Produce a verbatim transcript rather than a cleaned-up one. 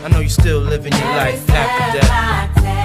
I know you still living your life after death.